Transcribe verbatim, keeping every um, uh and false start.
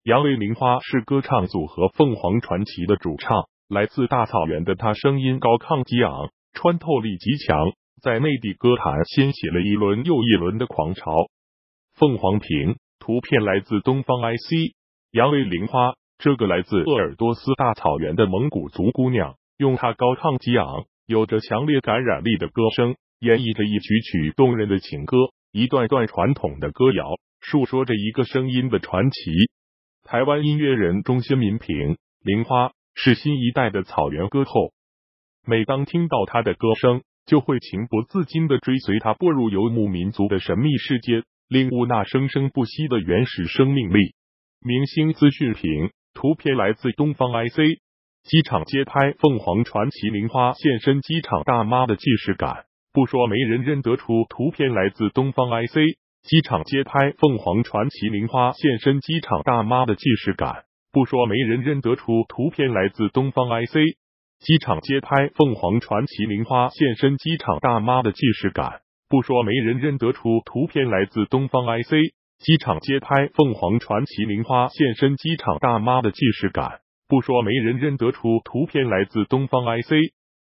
杨为玲花是歌唱组合凤凰传奇的主唱，来自大草原的她声音高亢激昂，穿透力极强，在内地歌坛掀起了一轮又一轮的狂潮。凤凰屏图片来自东方 I C， 杨为玲花这个来自鄂尔多斯大草原的蒙古族姑娘，用她高亢激昂、有着强烈感染力的歌声，演绎着一曲曲动人的情歌，一段段传统的歌谣，述说着一个声音的传奇。台湾音乐人钟先民评，玲花是新一代的草原歌后。每当听到她的歌声，就会情不自禁地追随她步入游牧民族的神秘世界，领悟那生生不息的原始生命力。明星资讯评图片来自东方 I C， 机场街拍凤凰传奇玲花现身机场大妈的既视感，不说没人认得出。图片来自东方 I C， 机场街拍凤凰传奇玲花现身机场大妈的既视感，不说没人认得出。图片来自东方 I C， 机场街拍凤凰传奇玲花现身机场大妈的既视感，不说没人认得出。图片来自东方 I C， 机场街拍凤凰传奇玲花现身机场大妈的既视感，不说没人认得出。图片来自东方 I C。